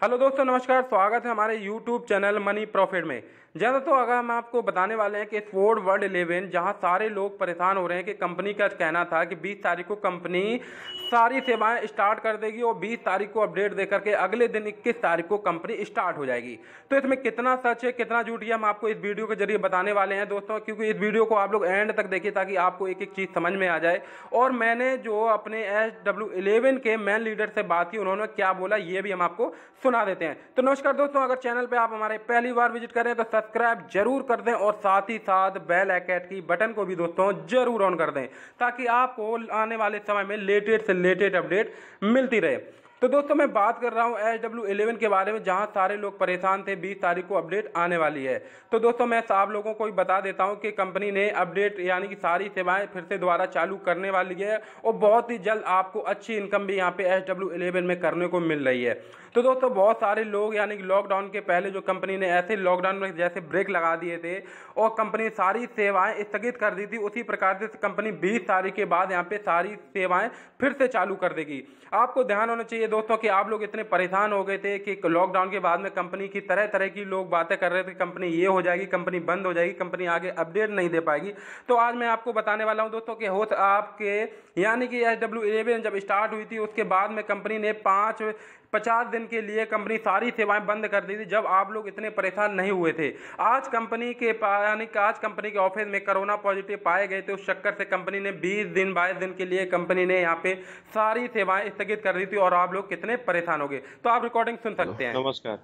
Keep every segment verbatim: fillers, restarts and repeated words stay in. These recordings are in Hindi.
हेलो दोस्तों, नमस्कार। स्वागत है हमारे यूट्यूब चैनल मनी प्रॉफिट में। ज़्यादा तो अगर हम आपको बताने वाले हैं कि फोर्ड वर्ल्ड इलेवन, जहां सारे लोग परेशान हो रहे हैं कि कंपनी का कहना था कि बीस तारीख को कंपनी सारी सेवाएं स्टार्ट कर देगी और बीस तारीख को अपडेट देकर के अगले दिन इक्कीस तारीख को कंपनी स्टार्ट हो जाएगी। तो इसमें कितना सच है, कितना झूठ है, हम आपको इस वीडियो के जरिए बताने वाले हैं दोस्तों, क्योंकि इस वीडियो को आप लोग एंड तक देखिए ताकि आपको एक एक चीज़ समझ में आ जाए। और मैंने जो अपने एस डब्ल्यू इलेवन के मैन लीडर से बात की, उन्होंने क्या बोला ये भी हम आपको सुना देते हैं। तो नमस्कार दोस्तों, अगर चैनल पे आप हमारे पहली बार विजिट करें तो सब्सक्राइब जरूर कर दें और साथ ही साथ बेल आइकन की बटन को भी दोस्तों जरूर ऑन कर दें ताकि आपको आने वाले समय में लेटेस्ट से लेटेस्ट अपडेट मिलती रहे। तो दोस्तों, मैं बात कर रहा हूं एस डब्ल्यू इलेवन के बारे में, जहां सारे लोग परेशान थे। बीस तारीख को अपडेट आने वाली है। तो दोस्तों, मैं आप लोगों को भी बता देता हूं कि कंपनी ने अपडेट यानी कि सारी सेवाएं फिर से दोबारा चालू करने वाली है और बहुत ही जल्द आपको अच्छी इनकम भी यहां पे एस डब्ल्यू इलेवन में करने को मिल रही है। तो दोस्तों, बहुत सारे लोग यानी कि लॉकडाउन के पहले जो कंपनी ने ऐसे लॉकडाउन में जैसे ब्रेक लगा दिए थे और कंपनी सारी सेवाएं स्थगित कर दी थी, उसी प्रकार से कंपनी बीस तारीख के बाद यहाँ पे सारी सेवाएं फिर से चालू कर देगी। आपको ध्यान होना चाहिए दोस्तों कि आप लोग इतने परेशान हो गए थे कि लॉकडाउन के बाद में कंपनी की तरह तरह की लोग बातें कर रहे थे, कंपनी ये हो जाएगी, कंपनी बंद हो जाएगी, कंपनी आगे अपडेट नहीं दे पाएगी। तो आज मैं आपको बताने वाला हूं दोस्तों कि हो आपके यानी कि एस डब्ल्यू इलेवन जब स्टार्ट हुई थी उसके बाद में कंपनी ने पाँच पचास दिन के लिए कंपनी सारी सेवाएं बंद कर दी थी, जब आप लोग इतने परेशान नहीं हुए थे। आज कंपनी के यानी कि आज कंपनी के ऑफिस में कोरोना पॉजिटिव पाए गए थे, उस चक्कर से कंपनी ने बीस दिन बाईस दिन के लिए कंपनी ने यहाँ पे सारी सेवाएं स्थगित कर दी थी और आप लोग कितने परेशान हो गए। तो आप रिकॉर्डिंग सुन सकते हैं। नमस्कार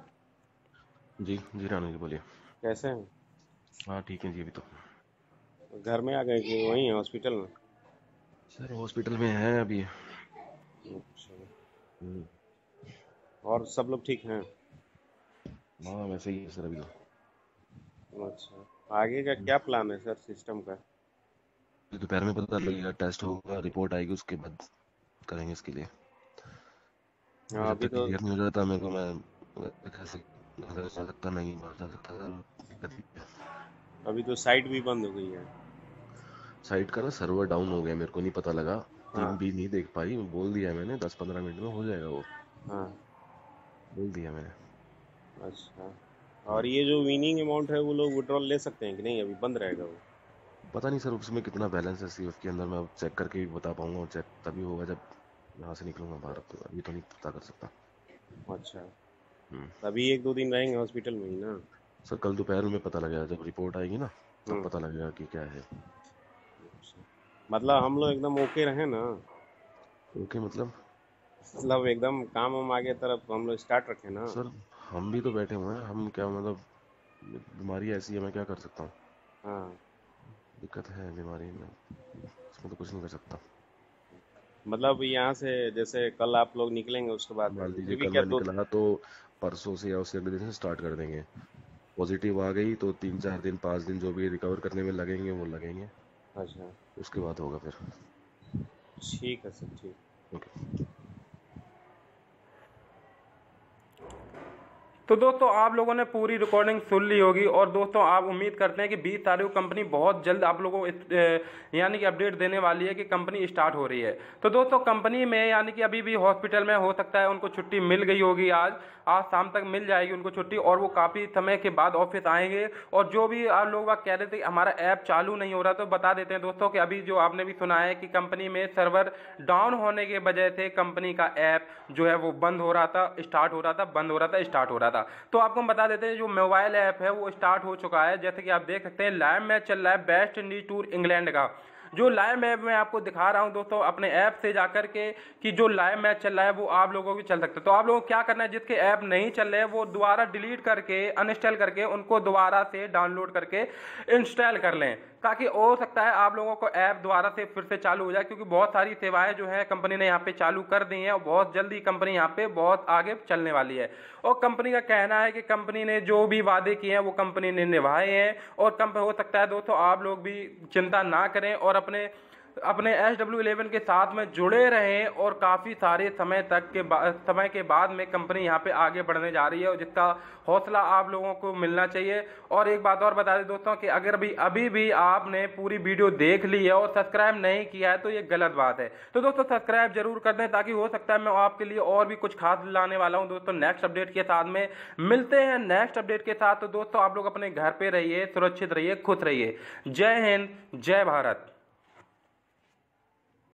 जी जी रानू जी बोलिए। कैसे हैं? हाँ ठीक है जी। अभी तो घर में आ गए कि वहीं हैं हॉस्पिटल में? सर हॉस्पिटल में है अभी। अच्छा। हम्म, और सब लोग ठीक हैं? हाँ वैसे ही है सर अभी तो। अच्छा, आगे का क्या प्लान है सर सिस्टम का? अभी दोपहर में पता लगेगा, टेस्ट होगा, रिपोर्ट आएगी, उसके बाद करेंगे इसके लिए। हाँ, जब अभी तक तो क्लियर नहीं हो जाता मेरे को, मैं कैसे घर जा सकता नहीं, बाहर जा सकता था, दिक्कत ही है। अभी तो साइट भी बंद हो गई है। साइट का ना सर्वर डाउन हो गया, मेरे को नहीं पता लगा, टीम हाँ भी नहीं देख पाई। बोल दिया मैंने दस पंद्रह मिनट में हो जाएगा, वो हाँ। बोल दिया मैंने। अच्छा, और ये जो विनिंग अमाउंट है वो लोग विड्रॉल ले सकते हैं कि नहीं? अभी बंद रहेगा वो? पता नहीं सर उसमें कितना बैलेंस है सीएफ के अंदर, मैं चेक करके भी बता पाऊंगा, और चेक तभी होगा जब यहाँ से निकलूंगा बाहर, तो अभी तो नहीं पता कर सकता। अच्छा, हम्म अभी एक दो दिन रहेंगे हॉस्पिटल में ही ना? सर कल दोपहर में पता लगेगा, जब रिपोर्ट आएगी ना तब हम्म। पता लगेगा कि क्या है। अच्छा। मतलब हम लोग एकदम ओके रहे ना? ओके मतलब? मतलब एकदम काम हम आगे तरफ हम लोग स्टार्ट रखें ना? सर हम भी तो बैठे हुए हैं, हम क्या मतलब, बीमारी ऐसी है, मैं क्या कर सकता हूँ। हाँ, दिक्कत है बीमारी में, इसमें तो कुछ नहीं कर सकता। मतलब यहाँ से जैसे कल आप लोग निकलेंगे उसके बाद मान लीजिए फिर भी कल क्या मैं दो? निकला तो परसों से या उससे अगले दिन से स्टार्ट कर देंगे। पॉजिटिव आ गई तो तीन चार दिन पाँच दिन जो भी रिकवर करने में लगेंगे वो लगेंगे, अच्छा, उसके बाद होगा फिर। ठीक है सर, ठीक। ओके। तो दोस्तों, आप लोगों ने पूरी रिकॉर्डिंग सुन ली होगी और दोस्तों आप उम्मीद करते हैं कि बीस तारीख को कंपनी बहुत जल्द आप लोगों को इस- ए, यानी कि अपडेट देने वाली है कि कंपनी स्टार्ट हो रही है। तो दोस्तों, कंपनी में यानी कि अभी भी हॉस्पिटल में हो सकता है उनको छुट्टी मिल गई होगी, आज आज शाम तक मिल जाएगी उनको छुट्टी और वो काफ़ी समय के बाद ऑफिस आएंगे। और जो भी आप लोग कह रहे थे हमारा ऐप चालू नहीं हो रहा, तो बता देते हैं दोस्तों कि अभी जो आपने भी सुना है कि कंपनी में सर्वर डाउन होने की वजह से कंपनी का ऐप जो है वो बंद हो रहा था, स्टार्ट हो रहा था, बंद हो रहा था, स्टार्ट हो रहा था। तो आपको हम बता देते हैं जो मोबाइल ऐप है वो स्टार्ट हो चुका है। जैसे कि आप देख सकते हैं लाइव मैच चल रहा है वेस्ट इंडीज टूर इंग्लैंड का। जो लाइव मैच मैं आपको दिखा रहा हूं दोस्तों अपने ऐप से जाकर के कि जो लाइव मैच चल रहा है वो आप लोगों को चल सकता है। तो आप लोगों को क्या करना है, जिसके ऐप नहीं चल रहे हैं वो दोबारा डिलीट करके अनइंस्टॉल करके उनको दोबारा से डाउनलोड करके इंस्टॉल कर लें, ताकि हो सकता है आप लोगों को ऐप दोबारा से फिर से चालू हो जाए, क्योंकि बहुत सारी सेवाएं जो है कंपनी ने यहाँ पे चालू कर दी हैं और बहुत जल्दी कंपनी यहाँ पे बहुत आगे चलने वाली है। और कंपनी का कहना है कि कंपनी ने जो भी वादे किए हैं वो कंपनी ने निभाए हैं। और कंप हो सकता है दोस्तों आप लोग भी चिंता ना करें और अपने अपने एस डब्ल्यू इलेवन के साथ में जुड़े रहें और काफ़ी सारे समय तक के समय के बाद में कंपनी यहाँ पे आगे बढ़ने जा रही है, और जिसका हौसला आप लोगों को मिलना चाहिए। और एक बात और बता दें दोस्तों कि अगर भी अभी भी आपने पूरी वीडियो देख ली है और सब्सक्राइब नहीं किया है तो ये गलत बात है। तो दोस्तों सब्सक्राइब जरूर कर दें, ताकि हो सकता है मैं आपके लिए और भी कुछ खास लाने वाला हूँ दोस्तों नेक्स्ट अपडेट के साथ में। मिलते हैं नेक्स्ट अपडेट के साथ। तो दोस्तों आप लोग अपने घर पे रहिए, सुरक्षित रहिए, खुश रहिए। जय हिंद, जय भारत।